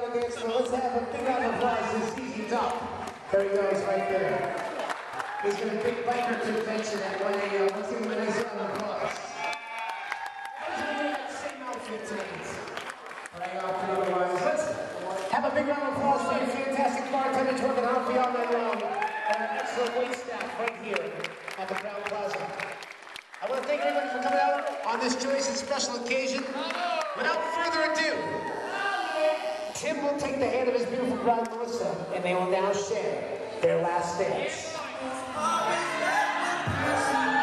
on the dance floor. Let's have a big round of applause to CZ Top. There he goes, right there. He's got a big biker convention at 1 a.m. Let's give him a nice round of applause. He's wearing that same outfit tonight. Right off the otherwise. Let's have a big round of applause for your fantastic bartenders working hard for you all night long. And an excellent wait staff right here at the Crown Plaza. I want to thank everybody for coming out on this joyous and special occasion. Without further ado, Tim will take the hand of his beautiful bride, Melissa, and they will now share their last dance.